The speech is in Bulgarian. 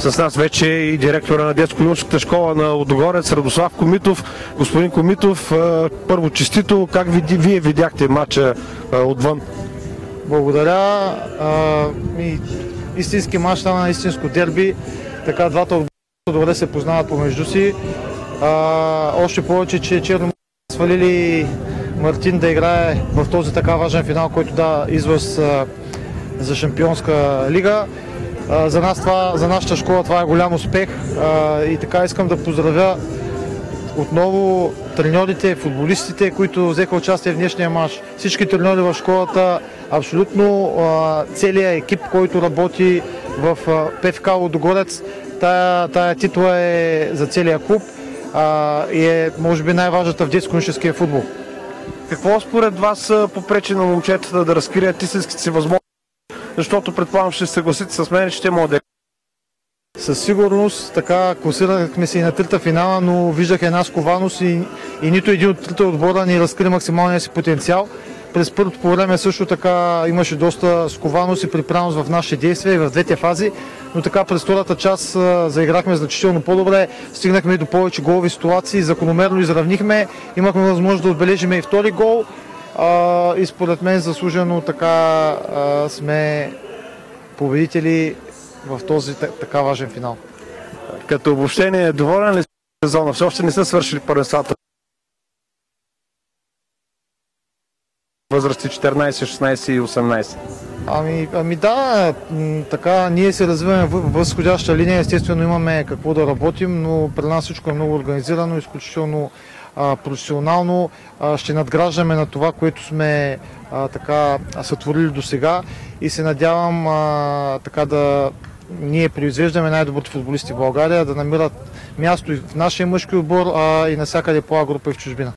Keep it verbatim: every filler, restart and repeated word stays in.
С нас вече и директора на детско-юношеската школа на Лудогорец, Радослав Комитов. Господин Комитов, първо честито, как види, вие видяхте матча отвън? Благодаря. И истински матч стана истинско дерби. Така двата отбора добре се познават помежду си. А, още повече, че черно свалили Мартин да играе в този така важен финал, който да извъз а, за Шампионска лига. А, за нас това, за нашата школа това е голям успех а, и така искам да поздравя отново треньорите, футболистите, които взеха участие в днешния мач. Всички треньори в школата, абсолютно а, целият екип, който работи в ПФК Лудогорец. Тая, тая титла е за целия клуб а, и е, може би, най-важната в детско-юношеския футбол. Какво според вас попречи на момчетата да разкрият истинските си възможности? Защото предполагам, ще се съгласите с мен, че те могат да... Със сигурност, така класирахме се и на трите финала, но виждах една скованост и, и нито един от трите отбора ни разкри максималния си потенциал. През първото по време също така имаше доста скованост и припряност в нашите действия и в двете фази, но така през втората част а, заиграхме значително по-добре, стигнахме и до повече голови ситуации, закономерно изравнихме, имахме възможност да отбележим и втори гол а, и според мен заслужено така а, сме победители в този така важен финал. Като обобщение, доволен ли сте сезона? Все още не са свършили първенствата. Възрасти четиринайсет, шестнайсет и осемнайсет. Ами, ами да, така ние се развиваме в възходяща линия, естествено имаме какво да работим, но при нас всичко е много организирано, изключително а, професионално. А, ще надграждаме на това, което сме а, така сътворили до сега и се надявам а, така да ние произвеждаме най-добрите футболисти в България, да намират място и в нашия мъжки отбор, а и навсякъде по А група и в чужбина.